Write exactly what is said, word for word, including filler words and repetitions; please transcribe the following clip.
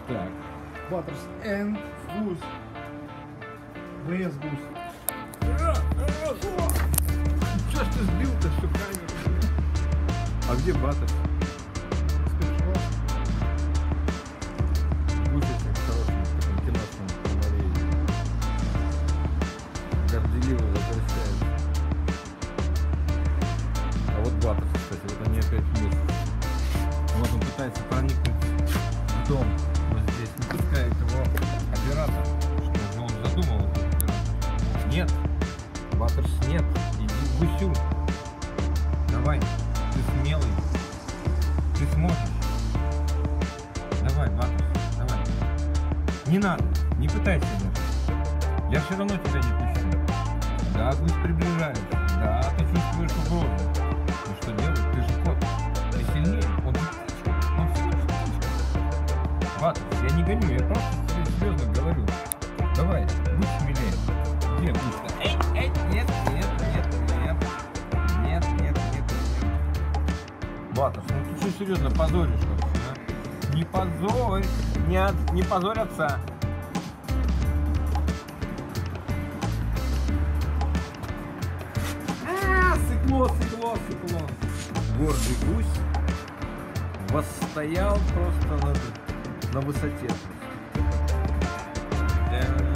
Так. Баттерс энд гусь. ВС гусь. Чё ж ты сбил-то всю камеру? А где Баттерс? Гусечек хороший, в таком киношном фонаре. Горделиво возвращается. А вот Баттерс, кстати, вот они опять вместе. Вот он пытается проникнуть в дом. Вот здесь не пускает его оператор. Что же он задумал, этот оператор? Нет. Баттерс нет. Иди в гусю. Давай. Ты смелый. Ты сможешь. Давай, Баттерс. Давай. Не надо. Не пытайся даже. Я все равно тебя не пущу. Да, гусь приближается. Да, ты чувствуешь угрозу. Ну что делать? Ты же кот. Ты сильнее. Он птичка. Он всего лишь птичка. Баттерс, я не гоню. Я просто тебе серьезно говорю. Давай, будь смелее. Где гусь-то? Эй, эй, нет, нет, нет, нет. Нет, нет, нет, нет. Баттерс, ну ты что серьезно позоришь вообще, а? Не позорь. Не, от, не позорь отца. А, сыкло, сыкло, сыкло. Гордый гусь восстоял просто на, на высоте. Да.